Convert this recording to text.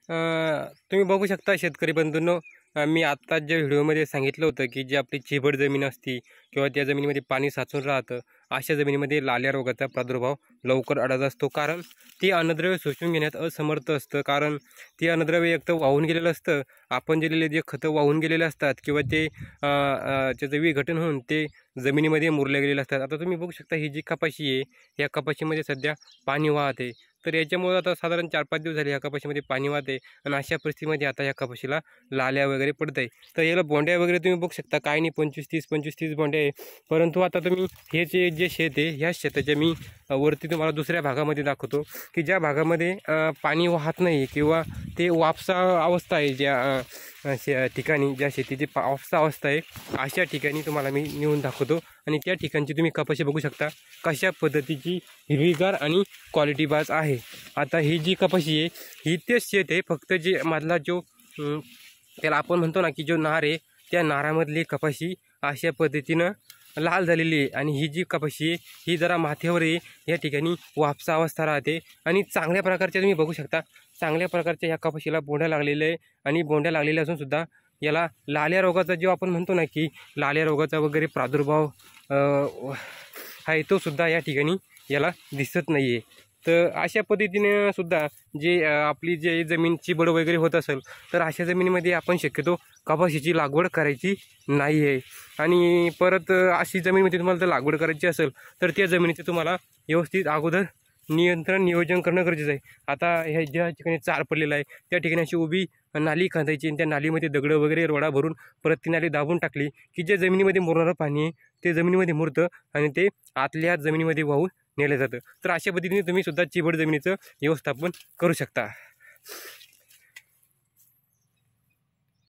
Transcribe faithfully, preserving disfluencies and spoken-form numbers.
अ, तुम्ही बघू शकता शेतकरी बंधूंनो, अ, मी आत्ताच ज्या व्हिडिओमध्ये सांगितलं होतं की जी आपली चिबड जमीन असती किंवा त्या जमिनीमध्ये पाणी साचून राहतं, अशा जमिनीमध्ये लाल्या रोगाचा प्रादुर्भाव लवकर आढळत असतो. कारण ती अन्नद्रव्य शोषून घेण्यात असमर्थ असतं. कारण ती अन्नद्रव्य एक तर वाहून गेलेलं असतं, आपण दिलेले जे खतं वाहून गेलेले असतात किंवा ते अ, अ, त्याचं विघटन होऊन ते जमिनीमध्ये मुरले गेलेले असतात. आता तुम्ही बघू शकता ही जी कपाशी आहे, या कपाशीमध्ये सध्या पाणी वाहत आहे. तर याच्यामुळं आता साधारण चार पाच दिवस झाले ह्या कपाशीमध्ये पाणी वाहत आहे आणि अशा परिस्थितीमध्ये आता ह्या कपाशीला लाल्या वगैरे पडत आहे. तर याला बोंड्या वगैरे तुम्ही बघू शकता, काय नाही पंचवीस तीस पंचवीस तीस बोंड्या आहे. परंतु आता तुम्ही हे जे जे शेत आहे, ह्या शेताच्या मी अ, वरती तुम्हाला दुसऱ्या भागामध्ये दाखवतो की ज्या भागामध्ये अ, पाणी वाहत नाही किंवा ते वापसा अवस्था आहे, ज्या अ, शे ठिकाणी ज्या शेतीची पा वापसा अवस्था आहे, अशा ठिकाणी तुम्हाला मी नेऊन दाखवतो. आणि त्या ठिकाणची तुम्ही कपाशी बघू शकता कशा पद्धतीची हिरवीगार आणि क्वालिटी बाज आहे. आता ही जी कपाशी आहे ही तेच शेत आहे, फक्त जे मधला जो अं, त्याला आपण म्हणतो ना की जो नार आहे, त्या नारामधली कपाशी अशा पद्धतीनं लाल झालेली आहे. आणि ही जी कपाशी आहे ही जरा माथ्यावर आहे, या ठिकाणी वापसा अवस्था राहते. आणि चांगल्या प्रकारच्या तुम्ही बघू शकता, चांगल्या प्रकारच्या ह्या कपाशीला बोंड्या लागलेल्या आहे. आणि बोंड्या लागलेल्या असून सुद्धा याला लाल्या रोगाचा जो आपण म्हणतो ना की लाल्या रोगाचा वगैरे प्रादुर्भाव आहे, तो सुद्धा या ठिकाणी याला दिसत नाही आहे. तर अशा पद्धतीने सुद्धा जे आपली जे जमीन चिबड वगैरे होत असेल, तर अशा जमिनीमध्ये आपण शक्यतो कपाशीची लागवड करायची नाही आहे. आणि परत अशी जमिनीमध्ये तुम्हाला जर लागवड करायची असेल, तर त्या जमिनीचे तुम्हाला व्यवस्थित अगोदर नियंत्रण नियोजन करणं गरजेचं आहे. आता ह्या ज्या ठिकाणी चार पडलेला आहे, त्या ठिकाणी अशी उभी नाली खांदायची आणि त्या नालीमध्ये दगडं वगैरे रोडा भरून परत ती नाली दाबून टाकली की जे जमिनीमध्ये मुरणारं पाणी आहे ते जमिनीमध्ये मुरतं आणि ते आतल्या जमिनीमध्ये वाहून नेलं जातं. तर अशा पद्धतीने तुम्ही सुद्धा चिबड जमिनीचं व्यवस्थापन करू शकता.